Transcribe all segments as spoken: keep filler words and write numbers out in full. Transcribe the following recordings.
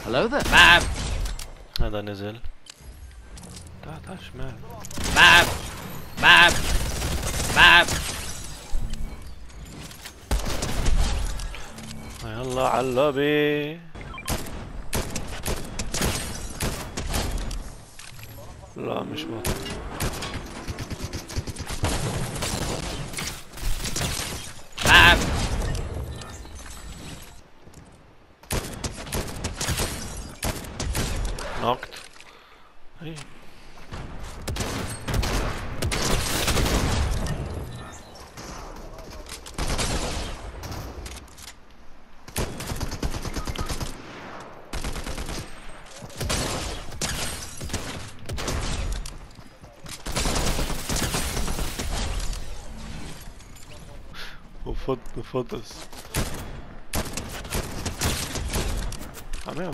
Hello there. باب. هذا نزل. تعال تعال شمال. باب. باب. باب. يلا على اللوبي. لا مش بط. باب. نوكت. اي وفض وفضس تمام.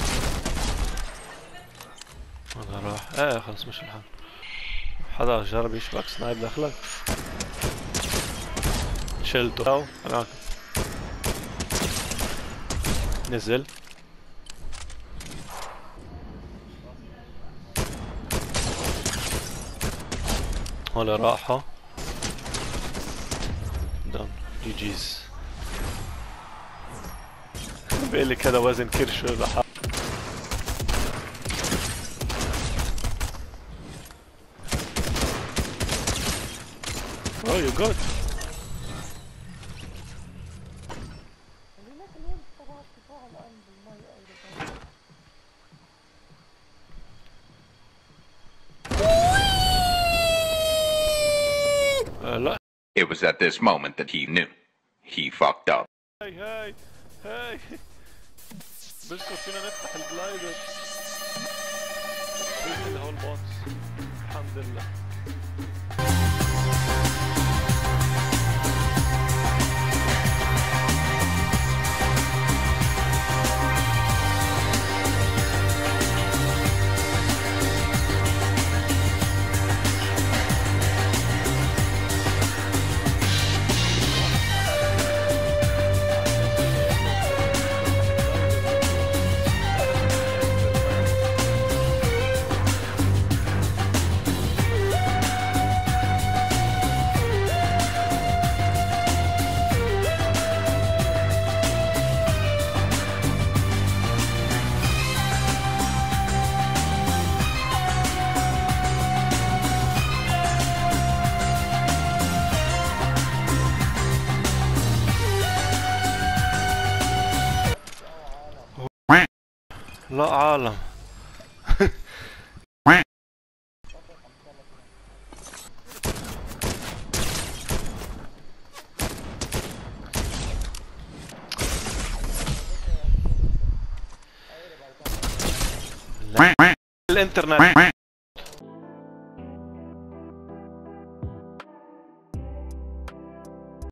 هذا راح. ايه خلص مش الحال. حدا جرب يشبك سنايب داخلك. شلته او هناك. نزل. هلا راحة. دون جي جيز. بقلي كذا وزن كرشه لحق. Oh, you're good. Uh, لا. It was at this moment that he knew. He fucked up. Hey, hey, hey. بسكت فينا نفتح البلايدر. نزل هول بوكس. الحمد لله. لا عالم. الانترنت